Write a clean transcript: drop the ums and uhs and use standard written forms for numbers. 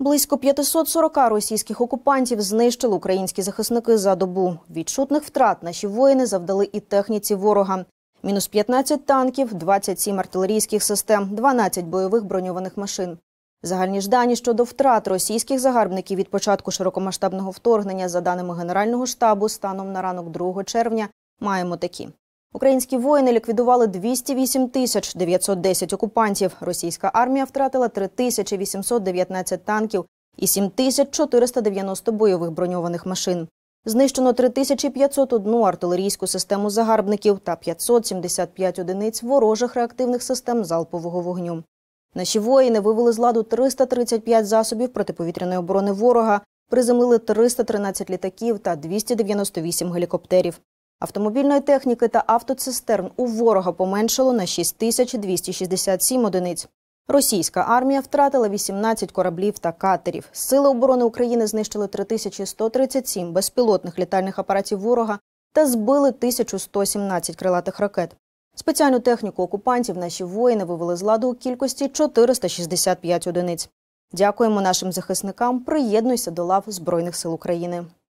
Близько 540 російських окупантів знищили українські захисники за добу. Відчутних втрат наші воїни завдали і техніці ворога. Мінус 15 танків, 27 артилерійських систем, 12 бойових броньованих машин. Загальні ж дані щодо втрат російських загарбників від початку широкомасштабного вторгнення, за даними Генерального штабу, станом на ранок 2 червня, маємо такі. Українські воїни ліквідували 208 910 окупантів. Російська армія втратила 3819 танків і 7490 бойових броньованих машин. Знищено 3501 артилерійську систему загарбників та 575 одиниць ворожих реактивних систем залпового вогню. Наші воїни вивели з ладу 335 засобів протиповітряної оборони ворога, приземлили 313 літаків та 298 гелікоптерів. Автомобільної техніки та автоцистерн у ворога поменшало на 6267 одиниць. Російська армія втратила 18 кораблів та катерів. Сили оборони України знищили 3137 безпілотних літальних апаратів ворога та збили 1117 крилатих ракет. Спеціальну техніку окупантів наші воїни вивели з ладу у кількості 465 одиниць. Дякуємо нашим захисникам, приєднуйся до лав Збройних сил України.